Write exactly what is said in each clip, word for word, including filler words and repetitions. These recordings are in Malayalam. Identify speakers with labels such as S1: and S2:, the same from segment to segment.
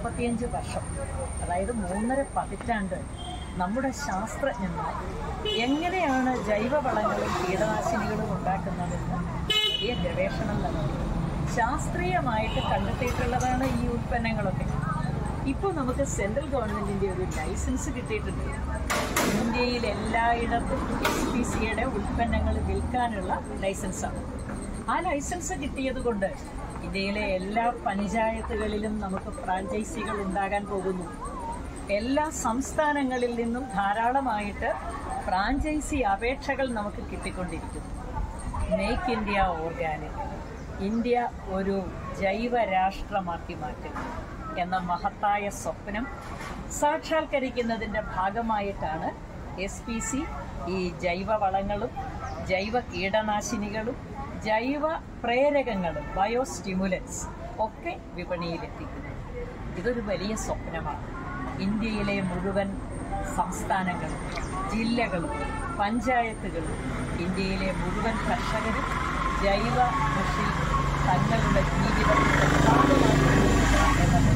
S1: നാൽപ്പത്തിയഞ്ച് വർഷം, അതായത് മൂന്നര പതിറ്റാണ്ട് നമ്മുടെ ശാസ്ത്രജ്ഞന്മാർ എങ്ങനെയാണ് ജൈവവളങ്ങളും കീടനാശിനികളും ഉണ്ടാക്കുന്നതെന്ന് വലിയ ഗവേഷണം നടത്തി ശാസ്ത്രീയമായിട്ട് കണ്ടെത്തിയിട്ടുള്ളതാണ് ഈ ഉൽപ്പന്നങ്ങളൊക്കെ. ഇപ്പോൾ നമുക്ക് സെൻട്രൽ ഗവൺമെൻറ്റിൻ്റെ ഒരു ലൈസൻസ് കിട്ടിയിട്ടുണ്ട്. ഇന്ത്യയിൽ എല്ലായിടത്തും എസ് പി സിയുടെ ഉൽപ്പന്നങ്ങൾ വിൽക്കാനുള്ള ലൈസൻസാണ്. ആ ലൈസൻസ് കിട്ടിയത് കൊണ്ട് ഇന്ത്യയിലെ എല്ലാ പഞ്ചായത്തുകളിലും നമുക്ക് ഫ്രാഞ്ചൈസികൾ ഉണ്ടാകാൻ പോകുന്നു. എല്ലാ സംസ്ഥാനങ്ങളിൽ നിന്നും ധാരാളമായിട്ട് ഫ്രാഞ്ചൈസി അപേക്ഷകൾ നമുക്ക് കിട്ടിക്കൊണ്ടിരിക്കുന്നു. മേക്ക് ഇന്ത്യ ഓർഗാനിക്, ഇന്ത്യ ഒരു ജൈവ രാഷ്ട്രമാക്കി മാറ്റുക എന്ന മഹത്തായ സ്വപ്നം സാക്ഷാത്കരിക്കുന്നതിൻ്റെ ഭാഗമായിട്ടാണ് എസ് പി സി ഈ ജൈവവളങ്ങളും ജൈവ കീടനാശിനികളും ജൈവ പ്രേരകങ്ങളും ബയോസ്റ്റിമുലൻസ് ഒക്കെ വിപണിയിലെത്തിക്കുന്നത്. ഇതൊരു വലിയ സ്വപ്നമാണ്. ഇന്ത്യയിലെ മുഴുവൻ സംസ്ഥാനങ്ങളും ജില്ലകളും പഞ്ചായത്തുകളും ഇന്ത്യയിലെ മുഴുവൻ കർഷകരും ജൈവ കൃഷി തങ്ങളുടെ ജീവിതത്തിന്റെ ഭാഗമാക്കുക എന്നത്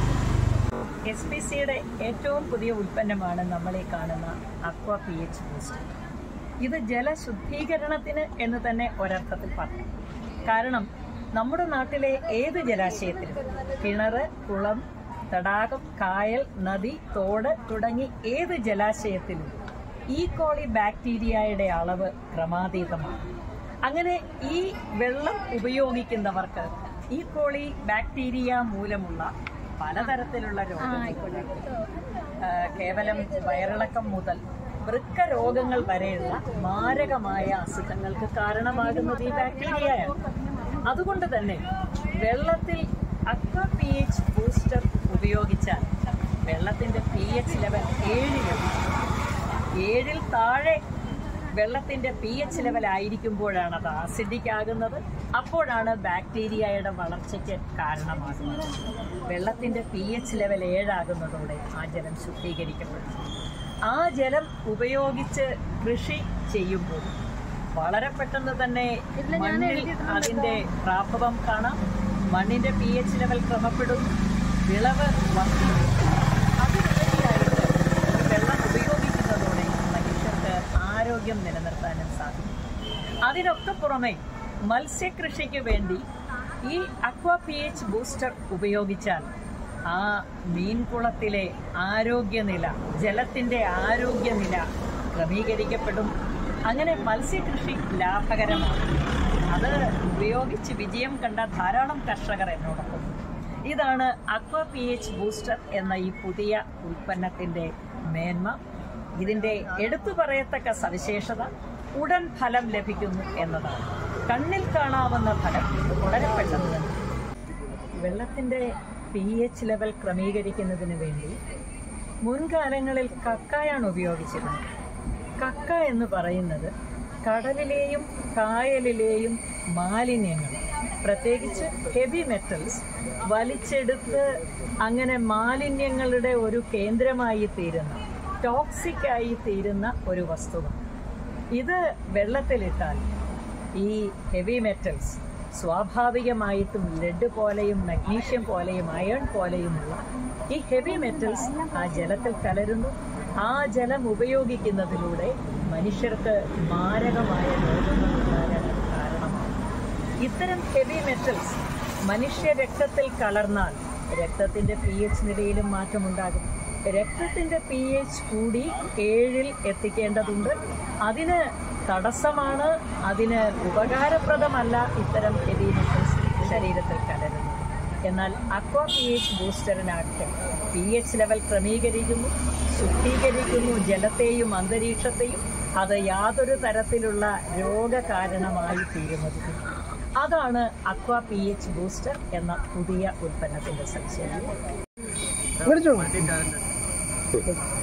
S1: എസ് പി സിയുടെ ഏറ്റവും പുതിയ ഉൽപ്പന്നമാണ് നമ്മളീ കാണുന്ന അക്വ പി എച്ച് ബൂസ്റ്റർ. ഇത് ജലശുദ്ധീകരണത്തിന് എന്ന് തന്നെ ഒരർത്ഥത്തിൽ പറയാം. കാരണം നമ്മുടെ നാട്ടിലെ ഏത് ജലാശയത്തിലും കിണർ, കുളം, തടാകം, കായൽ, നദി, തോട് തുടങ്ങി ഏത് ജലാശയത്തിലും ഈ കോളി ബാക്ടീരിയയുടെ അളവ് ക്രമാതീതമാണ്. അങ്ങനെ ഈ വെള്ളം ഉപയോഗിക്കുന്നവർക്ക് ഈ കോളി ബാക്ടീരിയ മൂലമുള്ള പലതരത്തിലുള്ള രോഗങ്ങൾ, കേവലം വയറിളക്കം മുതൽ വൃക്ക രോഗങ്ങൾ വരെയുള്ള മാരകമായ അസുഖങ്ങൾക്ക് കാരണമാകുന്നത് ഈ ബാക്ടീരിയയാണ്. അതുകൊണ്ട് തന്നെ വെള്ളത്തിൽ അക്വ പി എച്ച് ബൂസ്റ്റർ ഉപയോഗിച്ചാൽ വെള്ളത്തിൻ്റെ പി എച്ച് ലെവൽ ഏഴിലും ഏഴിൽ താഴെ വെള്ളത്തിൻ്റെ പി എച്ച് ലെവൽ ആയിരിക്കുമ്പോഴാണ് അത് ആസിഡിക് ആകുന്നത്. അപ്പോഴാണ് ബാക്ടീരിയയുടെ വളർച്ചയ്ക്ക് കാരണമാകുന്നത്. വെള്ളത്തിൻ്റെ പി എച്ച് ലെവൽ ഏഴാകുന്നതോടെ ആ ജലം ശുദ്ധീകരിക്കപ്പെടും. ആ ജലം ഉപയോഗിച്ച് കൃഷി ചെയ്യുമ്പോൾ വളരെ പെട്ടെന്ന് തന്നെ മണ്ണിൽ അതിൻ്റെ പ്രാഭവം കാണാം. മണ്ണിൻ്റെ പി എച്ച് ലെവൽ ക്രമപ്പെടുന്നു, വിളവ് വർദ്ധിക്കുന്നു. അതിനുവേണ്ടിയായിട്ട് വെള്ളം ഉപയോഗിക്കുന്നതോടെ മനുഷ്യർക്ക് ആരോഗ്യം നിലനിർത്താനും സാധിക്കും. അതിനൊക്കെ പുറമെ മത്സ്യകൃഷിക്ക് വേണ്ടി ഈ അക്വ പി എച്ച് ബൂസ്റ്റർ ഉപയോഗിച്ചാൽ ആ മീൻകുളത്തിലെ ആരോഗ്യനില, ജലത്തിൻ്റെ ആരോഗ്യനില ക്രമീകരിക്കപ്പെടും. അങ്ങനെ മത്സ്യകൃഷി ലാഭകരമാണ്. അത് ഉപയോഗിച്ച് വിജയം കണ്ട ധാരാളം കർഷകർ എന്നോടൊപ്പം. ഇതാണ് അക്വ പി എച്ച് ബൂസ്റ്റർ എന്ന ഈ പുതിയ ഉൽപ്പന്നത്തിൻ്റെ മേന്മ. ഇതിൻ്റെ എടുത്തു പറയത്തക്ക സവിശേഷത ഉടൻ ഫലം ലഭിക്കുന്നു എന്നതാണ്. കണ്ണിൽ കാണാവുന്ന ഫലം വളരെ പെട്ടെന്ന് തന്നെ. വെള്ളത്തിൻ്റെ പി എച്ച് ലെവൽ ക്രമീകരിക്കുന്നതിന് വേണ്ടി മുൻകാലങ്ങളിൽ കക്കയാണ് ഉപയോഗിച്ചിരുന്നത്. കക്ക എന്ന് പറയുന്നത് കടലിലെയും കായലിലെയും മാലിന്യങ്ങൾ, പ്രത്യേകിച്ച് ഹെവി മെറ്റൽസ് വലിച്ചെടുത്ത് അങ്ങനെ മാലിന്യങ്ങളുടെ ഒരു കേന്ദ്രമായി തീരുന്ന, ടോക്സിക് ആയി തീരുന്ന ഒരു വസ്തുവാണ്. ഇത് വെള്ളത്തിലിട്ടാൽ ഈ ഹെവി മെറ്റൽസ് സ്വാഭാവികമായിട്ടും ലെഡ് പോലെയും മഗ്നീഷ്യം പോലെയും അയൺ പോലെയുമുള്ള ഈ ഹെവി മെറ്റൽസ് ആ ജലത്തിൽ കലരുന്നു. ആ ജലം ഉപയോഗിക്കുന്നതിലൂടെ മനുഷ്യർക്ക് മാരകമായ രോഗങ്ങൾ ഉണ്ടാകാൻ കാരണമാണ്. ഇത്തരം ഹെവി മെറ്റൽസ് മനുഷ്യ രക്തത്തിൽ കലർന്നാൽ രക്തത്തിൻ്റെ പി എച്ച് നിലയിലും മാറ്റമുണ്ടാകും. രക്തത്തിൻ്റെ പി എച്ച് കൂടി ഏഴിൽ എത്തിക്കേണ്ടതുണ്ട്. അതിന് തടസ്സമാണ്, അതിന് ഉപകാരപ്രദമല്ല ഇത്തരം ഹെവി മെറ്റൽസ് ശരീരത്തിൽ കലരുന്നത്. എന്നാൽ അക്വ പി എച്ച് ബൂസ്റ്ററിനാകട്ടെ പി എച്ച് ലെവൽ ക്രമീകരിക്കുന്നു, ശുദ്ധീകരിക്കുന്നു ജലത്തെയും അന്തരീക്ഷത്തെയും. അത് യാതൊരു തരത്തിലുള്ള രോഗകാരണമായി തീരുന്നത്. അതാണ് അക്വ പി എച്ച് ബൂസ്റ്റർ എന്ന പുതിയ ഉൽപ്പന്നത്തിൻ്റെ സവിശേഷത.